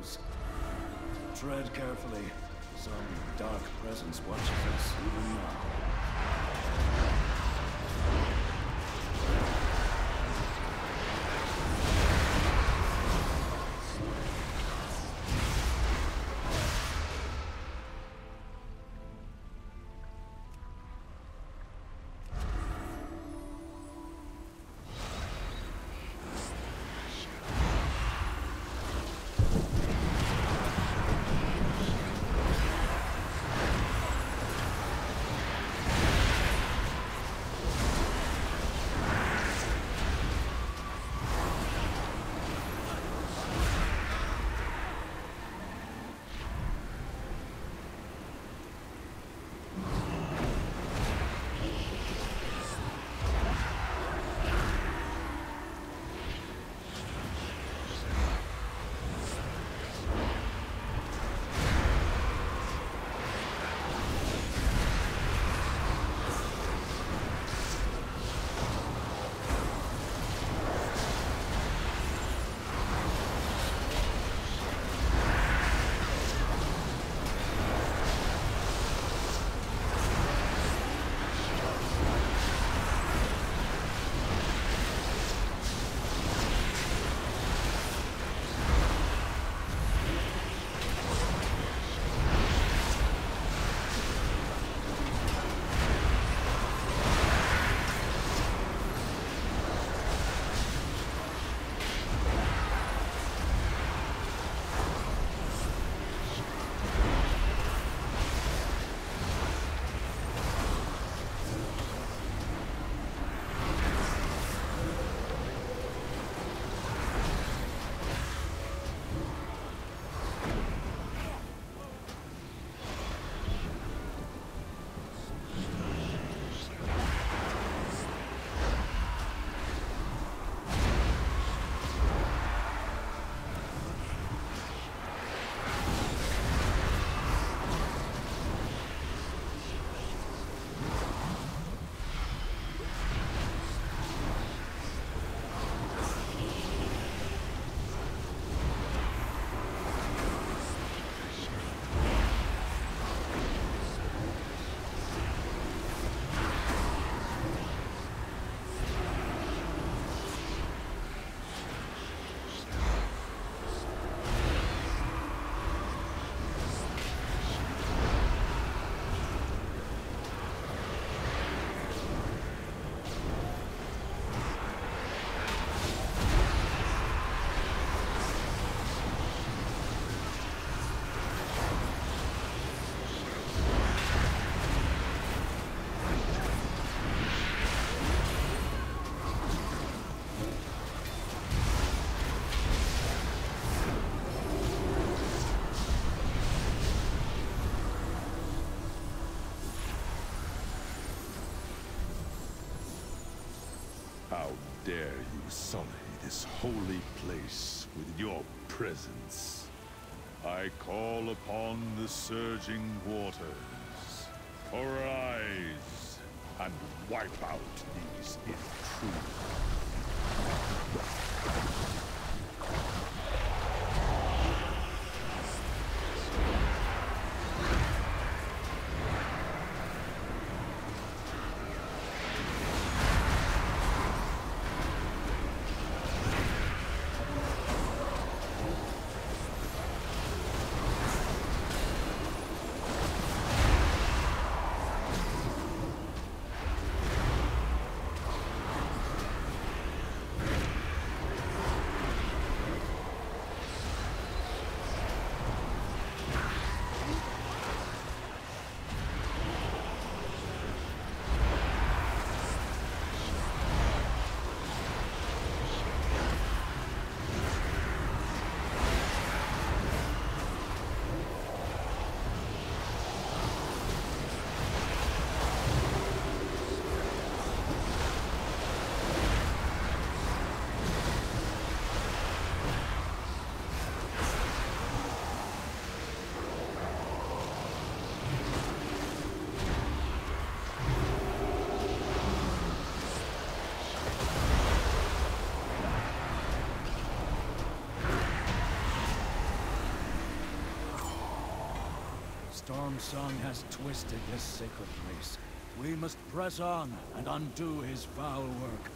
shadows. Tread carefully. Some dark presence watches us even now. How dare you sully this holy place with your presence? I call upon the surging waters. Arise and wipe out these intruders. Storm Song has twisted this sacred place. We must press on and undo his foul work.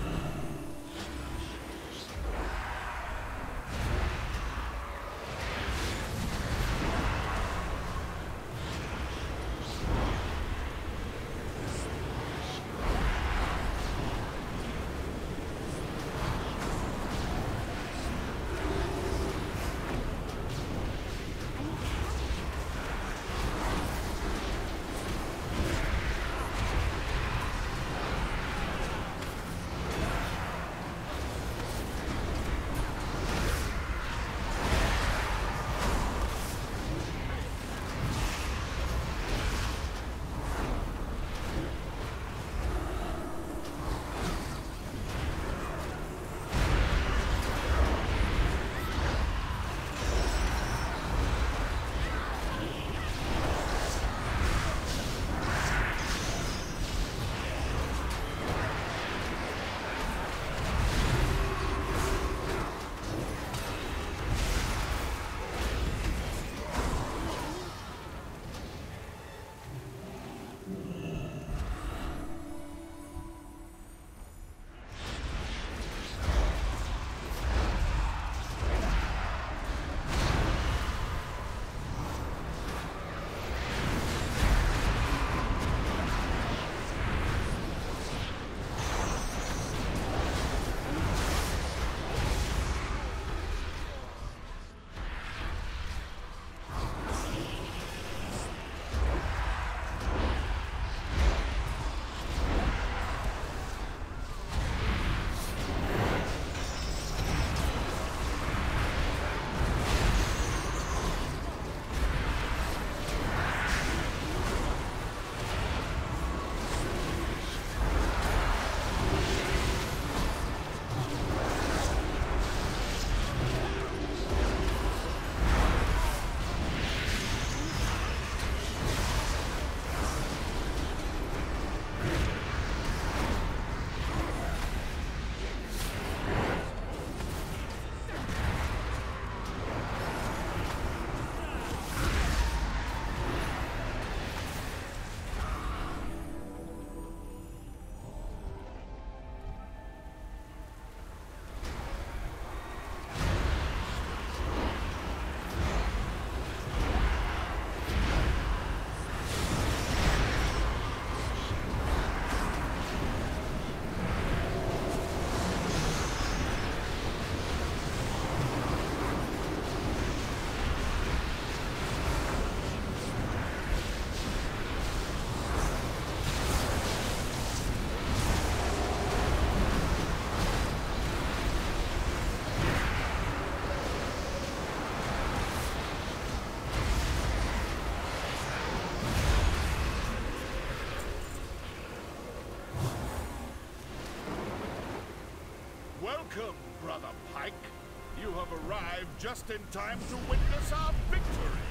Welcome, Brother Pike. You have arrived just in time to witness our victory.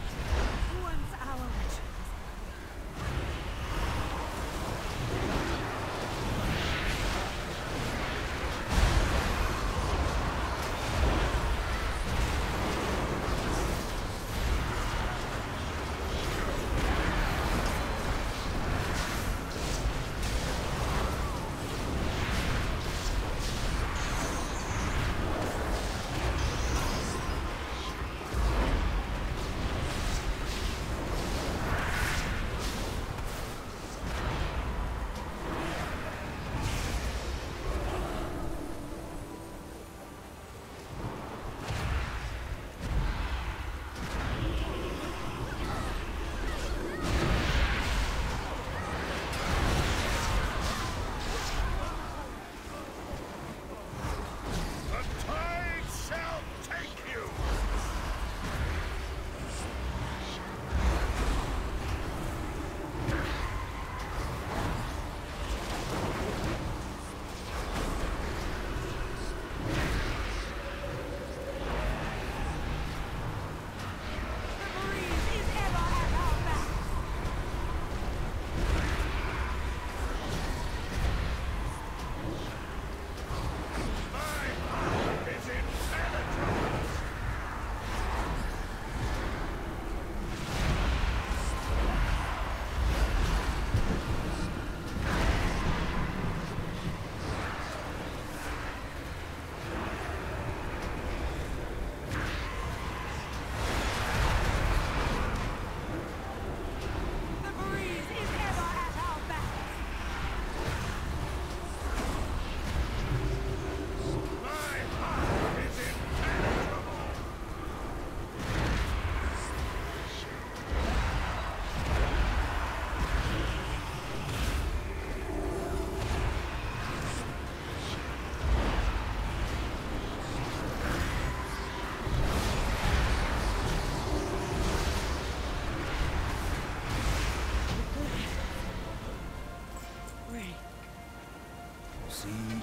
Once our rituals.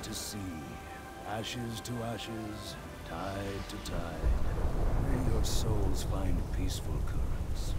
to sea, ashes to ashes, tide to tide. May your souls find peaceful currents.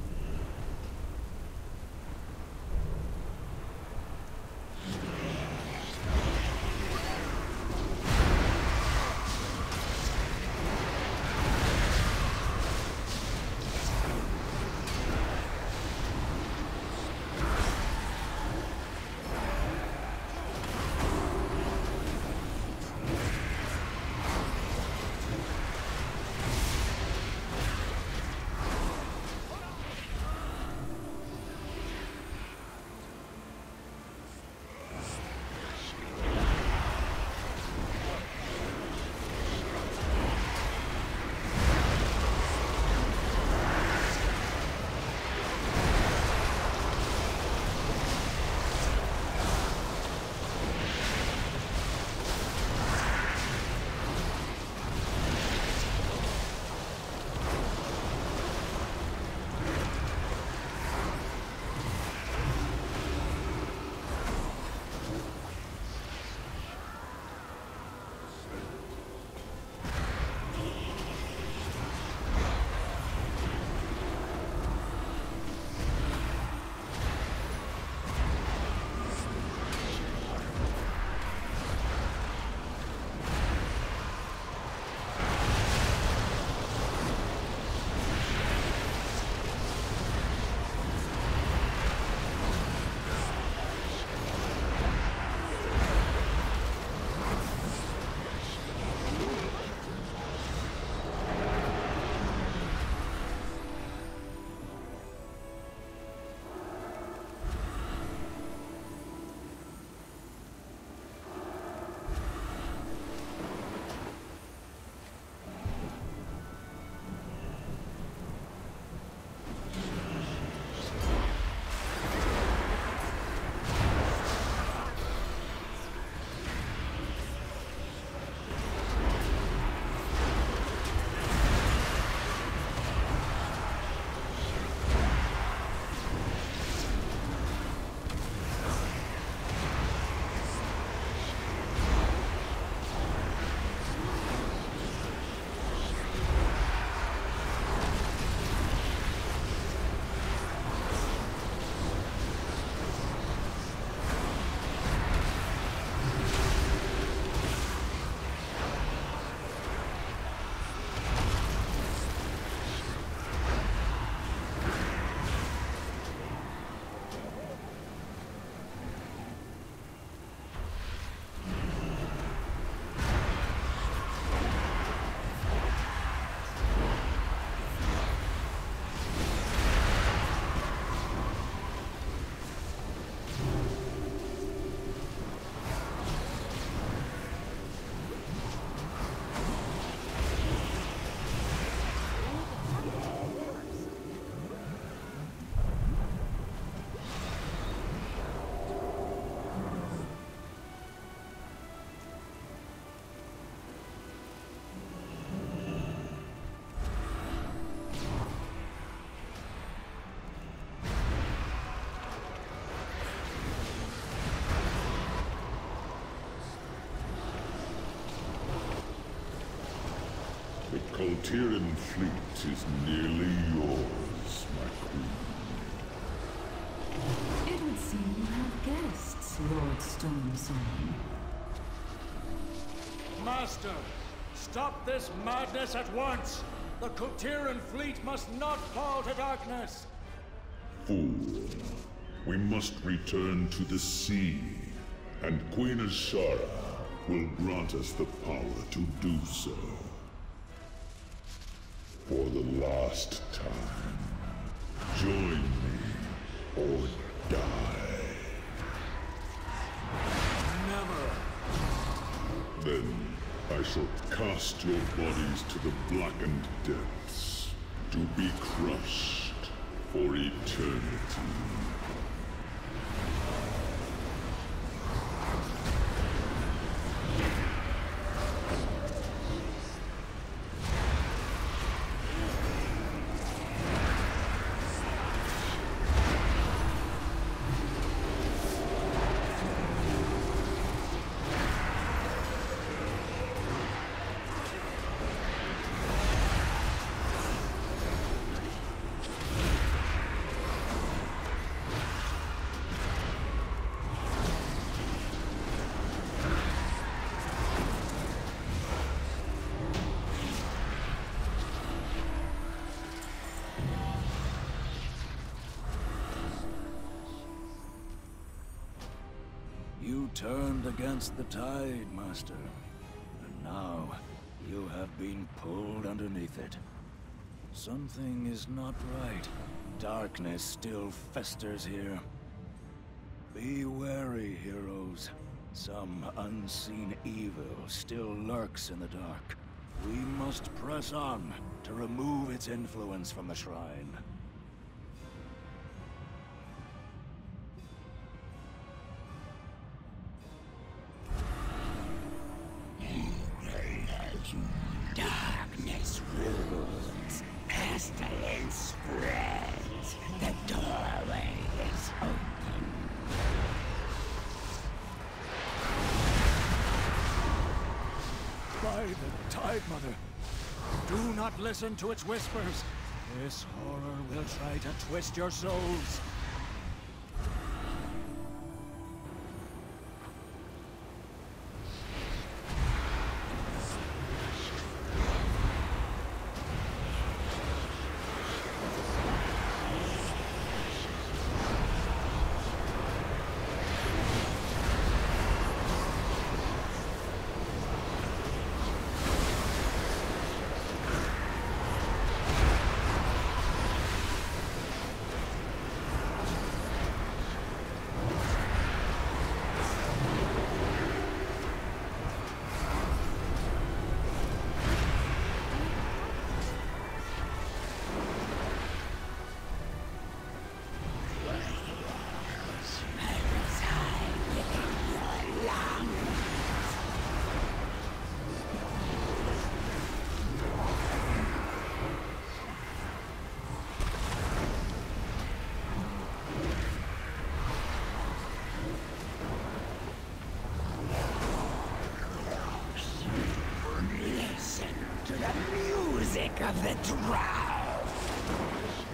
The Coltiran fleet is nearly yours, my queen. It would seem you have guests, Lord Stormsong. Master, stop this madness at once! The Kotiran fleet must not fall to darkness! Fool. We must return to the sea, and Queen Azshara will grant us the power to do so. For the last time, join me or die. Never! Then I shall cast your bodies to the blackened depths, to be crushed for eternity. turned against the tide, Master. And now, you have been pulled underneath it. Something is not right. Darkness still festers here. Be wary, heroes. Some unseen evil still lurks in the dark. We must press on to remove its influence from the shrine. Darkness rules. Pestilence spreads. The doorway is open. By the Tide Mother! Do not listen to its whispers! This horror will try to twist your souls! Of the drow.